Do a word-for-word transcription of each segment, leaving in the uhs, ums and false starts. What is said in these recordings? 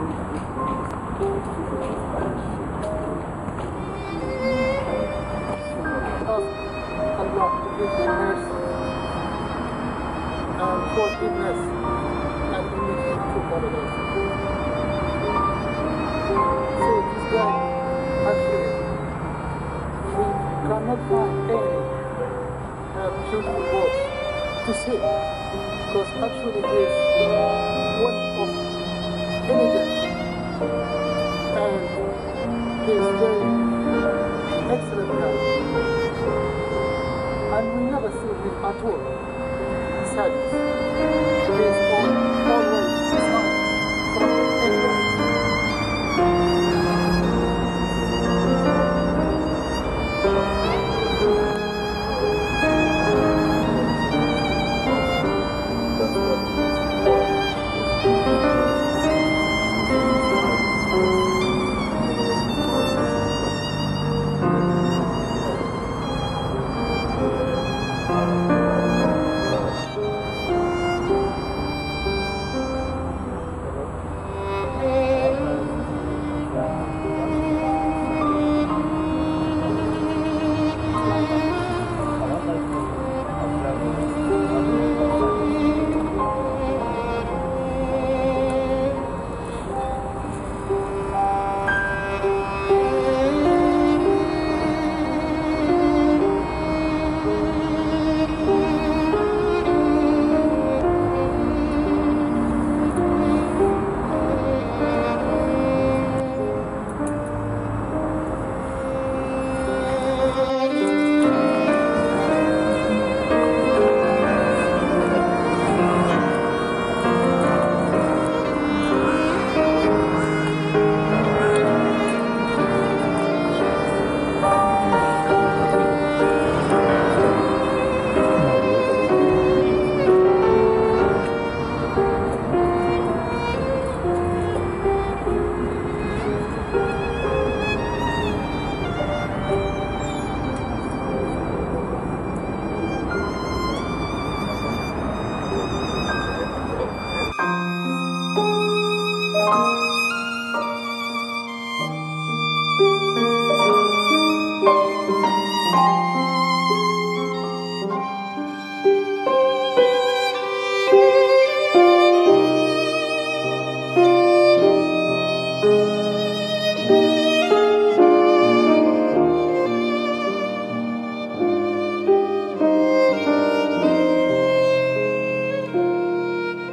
Allah to give you mercy and forgiveness and lead him to paradise. So this guy, actually, we cannot find any uh, beautiful words to say, because actually he is one of elegant and he is very excellent guy. And we never see him at all sadness. He is all, always smiling from everyone.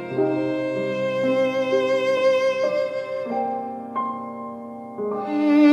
Mm-hmm.